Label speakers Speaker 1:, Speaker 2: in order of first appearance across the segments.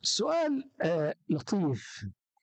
Speaker 1: سؤال لطيف.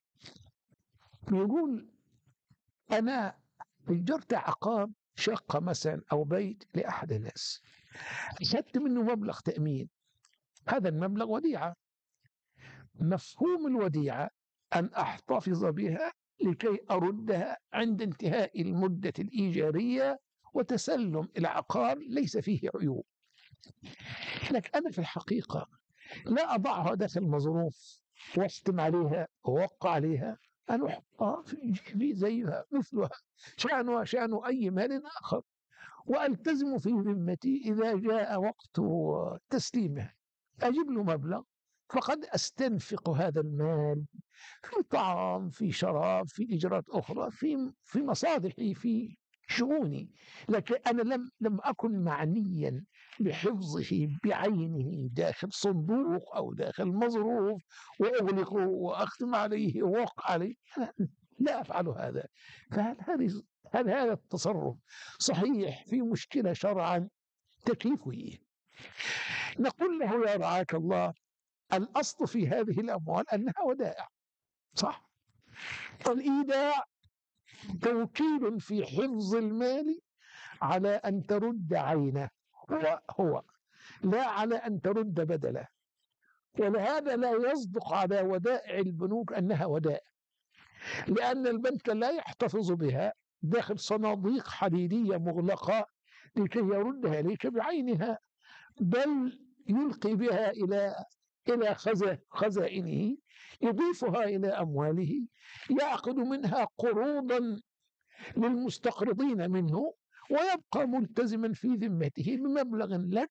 Speaker 1: بيقول: أنا أجرت عقار شقة مثلا أو بيت لأحد الناس، أخذت منه مبلغ تأمين. هذا المبلغ وديعة. مفهوم الوديعة أن أحتفظ بها لكي أردها عند انتهاء المدة الإيجارية وتسلم العقار ليس فيه عيوب. لكن أنا في الحقيقة لا أضعها داخل مظروف واختم عليها ووقع عليها، أنا أحطها في جيبي زيها مثلها، شأنها شأن أي مال آخر، وألتزم في ذمتي إذا جاء وقت تسليمها أجيب له مبلغ، فقد أستنفق هذا المال في طعام، في شراب، في إجراءات أخرى، في مصالحي، في شؤوني. لكن أنا لم أكن معنيا بحفظه بعينه داخل صندوق أو داخل مظروف وأغلقه وأختم عليه ووقع عليه. لا أفعل هذا. هل هذا التصرف صحيح؟ في مشكلة شرعا؟ تكييفه. نقول له: يا رعاك الله، الأصل في هذه الأموال أنها ودائع، صح؟ الإيداع توكيل في حفظ المال على أن ترد عينه هو لا على أن ترد بدله. ولهذا لا يصدق على ودائع البنوك أنها ودائع، لأن البنك لا يحتفظ بها داخل صناديق حديدية مغلقة لكي يردها إليك بعينها، بل يلقي بها إلى خزائنه، يضيفها إلى أمواله، يأخذ منها قروضا للمستقرضين منه، ويبقى ملتزما في ذمته بمبلغ لك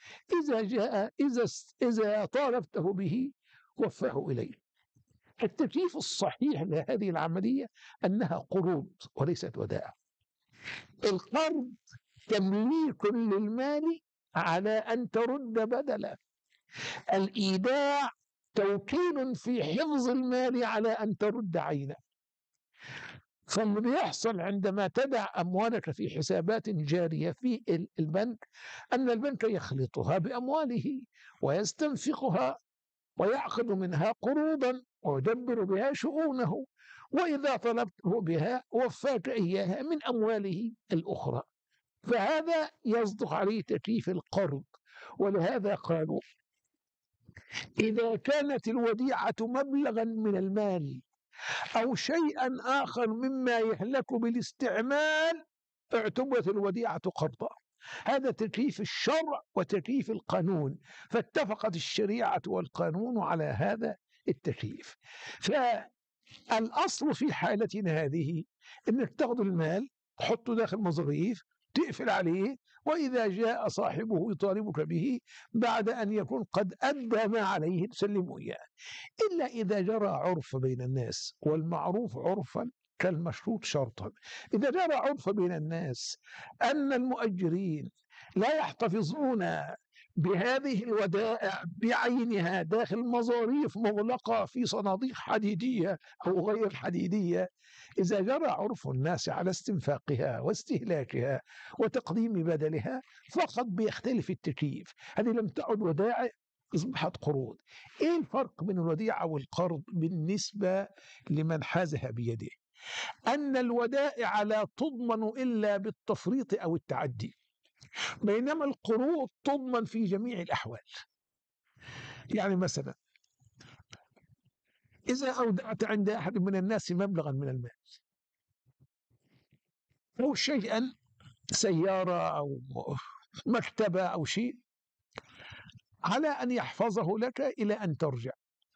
Speaker 1: إذا طالبته به وفاه إليه. التكييف الصحيح لهذه العملية أنها قروض وليست ودائع. القرض تمليك للمال على أن ترد بدله. الإيداع توكيل في حفظ المال على أن ترد عينه. فاللي بيحصل عندما تدع أموالك في حسابات جارية في البنك أن البنك يخلطها بأمواله ويستنفقها ويأخذ منها قروضا ويدبر بها شؤونه، وإذا طلبته بها وفاك إياها من أمواله الأخرى. فهذا يصدق عليه تكييف القرض. ولهذا قالوا: إذا كانت الوديعة مبلغا من المال أو شيئا آخر مما يهلك بالاستعمال اعتبرت الوديعة قرضا. هذا تكييف الشرع وتكييف القانون، فاتفقت الشريعة والقانون على هذا التكييف. فالأصل في حالتنا هذه أنك تأخذ المال تحطه داخل مظريف، تقفل عليه، وإذا جاء صاحبه يطالبك به بعد أن يكون قد أدى ما عليه تسلمه إياه. إلا إذا جرى عرف بين الناس، والمعروف عرفا كالمشروط شرطا. إذا جرى عرف بين الناس أن المؤجرين لا يحتفظون بهذه الودائع بعينها داخل مظاريف مغلقة في صناديق حديدية أو غير حديدية، إذا جرى عرف الناس على استنفاقها واستهلاكها وتقديم بدلها فقد بيختلف التكييف. هذه لم تعد ودائع، أصبحت قروض. إيه الفرق بين الوديعة والقرض بالنسبة لمن حازها بيده؟ أن الودائع لا تضمن إلا بالتفريط أو التعدي، بينما القروض تضمن في جميع الأحوال. يعني مثلا إذا أودعت عند أحد من الناس مبلغا من المال أو شيئا، سيارة أو مكتبة أو شيء، على أن يحفظه لك إلى أن ترجع،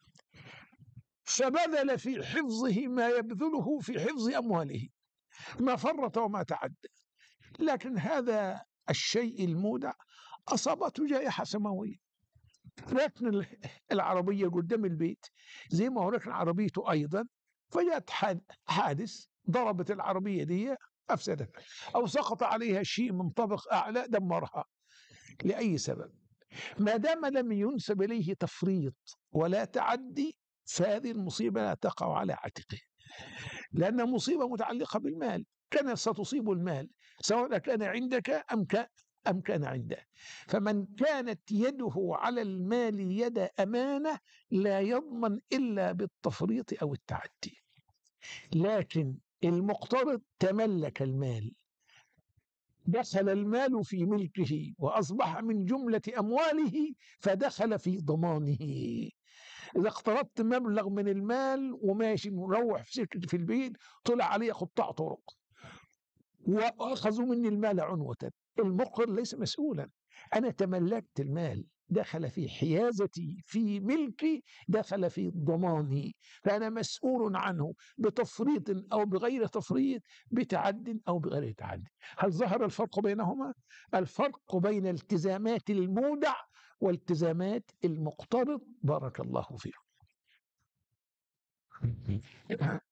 Speaker 1: فبذل في حفظه ما يبذله في حفظ أمواله، ما فرط وما تعدى. لكن هذا الشيء المودع أصابته جائحة سماوية، ركن العربية قدام البيت زي ما هو ركن عربيته أيضا، فجاءت حادث ضربت العربية دي أفسدتها، أو سقط عليها شيء من طبق أعلى دمرها لأي سبب. ما دام لم ينسب إليه تفريط ولا تعدي فهذه المصيبة لا تقع على عاتقه، لأن مصيبة متعلقة بالمال، كانت ستصيب المال سواء كان عندك أم كان عنده. فمن كانت يده على المال يد أمانة لا يضمن إلا بالتفريط أو التعدي. لكن المقترض تملك المال، دخل المال في ملكه وأصبح من جملة أمواله، فدخل في ضمانه. إذا اقترضت مبلغ من المال وماشي مروح في سكتي في البيت، طلع علي قطاع طرق وأخذوا مني المال عنوة، المقر ليس مسؤولا، أنا تملكت المال، دخل في حيازتي في ملكي، دخل في ضماني، فأنا مسؤول عنه بتفريط أو بغير تفريط، بتعد أو بغير تعد. هل ظهر الفرق بينهما؟ الفرق بين التزامات المودع والتزامات المقترض. بارك الله فيكم.